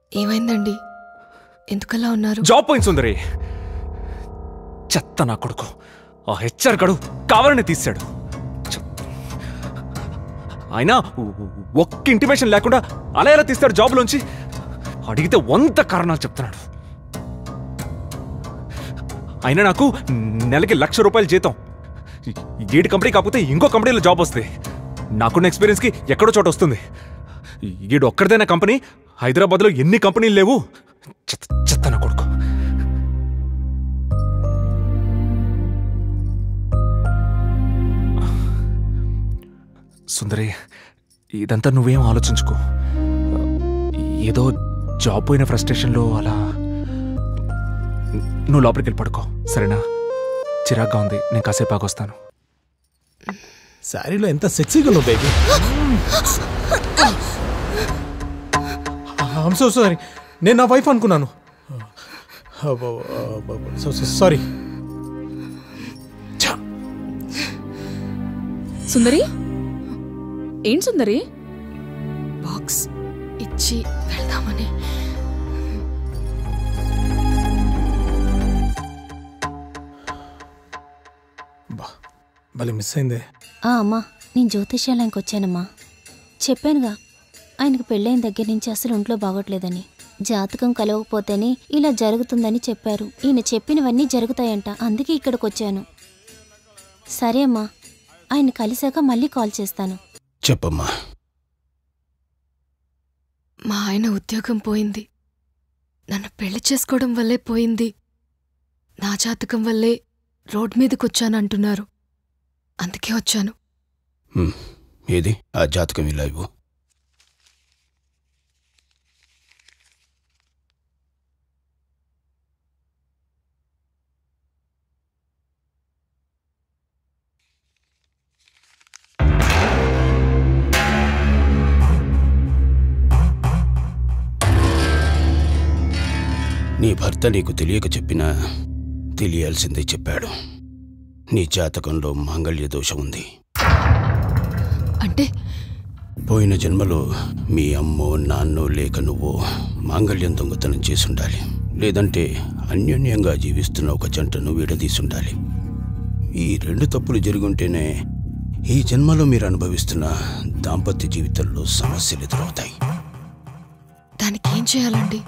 ఏమైందండి? ఎందుకలా ఉన్నారు? జాబ్ పోయింది సుందరి. చెత్త నా కొడుకు. ఆ హెచ్ఆర్ గడు కావాలని తీశాడు. ఆయన ఒక్క ఇంటిమేషన్ లేకుండా అలా ఎలా తీస్తాడు జాబ్లోంచి? అడిగితే 100 కారణాలు చెప్తున్నాడు. అయినా నాకు నెలకి ₹1,00,000 జీతం. ఈడి కంపెనీ కాకపోతే ఇంకో కంపెనీలో జాబ్ వస్తుంది. నాకున్న ఎక్స్పీరియన్స్కి ఎక్కడో చోట వస్తుంది. ఈడు ఒక్కడిదైనా కంపెనీ, హైదరాబాద్లో ఎన్ని కంపెనీలు లేవు. చెత్త నా కొడుకు. సుందరి, ఇదంతా నువ్వేం ఆలోచించుకో. ఏదో జాబ్ పోయిన ఫ్రస్ట్రేషన్లో అలా నువ్వు లోపలికి వెళ్ళి పడుకో, సరేనా? చిరాగ్గా ఉంది, నేను కాసేపు ఆగొస్తాను. శారీలో ఎంత సెక్సీగా ఉన్నావు బేబీ. ఐమ్ సో సారీ, నేను నా వైఫ్ అనుకున్నాను. సారీ. సుందరి, ఏంటి సుందరి? బాక్స్ ఇచ్చి వెళ్దామని. భలే మిస్ అయిందే. అమ్మా, నేను జ్యోతిష్యాలయానికి వచ్చానమ్మా. చెప్పానుగా, ఆయనకు పెళ్ళైన దగ్గర నుంచి అసలు ఒంట్లో బాగోట్లేదని. జాతకం కలవకపోతేనే ఇలా జరుగుతుందని చెప్పారు. ఈయన చెప్పినవన్నీ జరుగుతాయంట, అందుకే ఇక్కడికి వచ్చాను. సరే అమ్మా, ఆయన కలిశాక మళ్ళీ కాల్ చేస్తాను. చెప్పమ్మా. మా ఆయన ఉద్యోగం పోయింది. నన్ను పెళ్లి చేసుకోవడం వల్లే పోయింది. నా జాతకం వల్లే రోడ్ మీదకొచ్చానంటున్నారు. అందుకే వచ్చాను. ఏది ఆ జాతకం ఇలా ఇవ్వు. నీ భర్త నీకు తెలియక చెప్పినా తెలియాల్సిందే చెప్పాడు. నీ జాతకంలో మాంగళ్య దోషం ఉంది. అంటే పోయిన జన్మలో మీ అమ్మో నాన్నో లేక నువ్వో మాంగళ్యం దొంగతనం చేసుండాలి. లేదంటే అన్యోన్యంగా జీవిస్తున్న ఒక జంటను విడదీసుండాలి. ఈ 2 తప్పులు జరుగుంటేనే ఈ జన్మలో మీరు అనుభవిస్తున్న దాంపత్య జీవితంలో సమస్యలు ఎదురవుతాయి. దానికి ఏం చేయాలండి?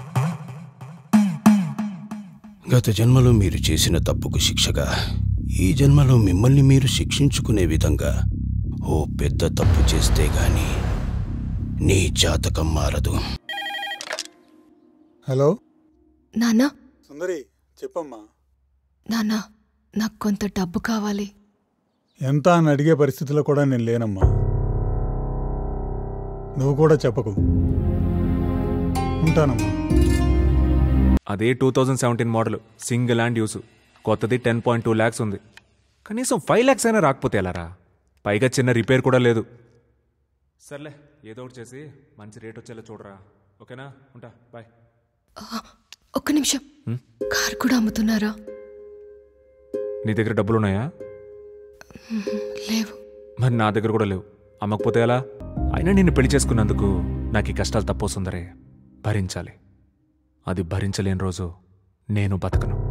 గత జన్మలో మీరు చేసిన తప్పుకు శిక్షగా ఈ జన్మలో మిమ్మల్ని మీరు శిక్షించుకునే విధంగా ఓ పెద్ద తప్పు చేస్తే గాని నీ జాతకం మారదు. హలో నాన్నా. సుందరి, చెప్పమ్మా. నాన్నా, నాకు కొంత డబ్బు కావాలి. ఎంత అని అడిగే పరిస్థితిలో కూడా నేను లేనమ్మా. నువ్వు కూడా చెప్పకు. ఉంటానమ్మా. అదే 2017 మోడల్, సింగిల్ హ్యాండ్ యూస్. కొత్తది 10.2 lakhs ఉంది. కనీసం 5 lakhs అయినా రాకపోతే ఎలారా? పైగా చిన్న రిపేర్ కూడా లేదు. సర్లే, ఏదో ఒకటి చేసి మంచి రేట్ వచ్చేలా చూడరా. ఓకేనా? ఉంటా, బాయ్. ఒక్క నిమిషం. కారు కూడా అమ్ముతున్నారా? నీ దగ్గర డబ్బులున్నాయా? లేవు. మరి నా దగ్గర కూడా లేవు. అమ్మకపోతే ఎలా? అయినా నిన్ను పెళ్లి చేసుకున్నందుకు నాకు ఈ కష్టాలు తప్పొస్తుందరే. భరించాలి. అది భరించలేని రోజు నేను బతకను.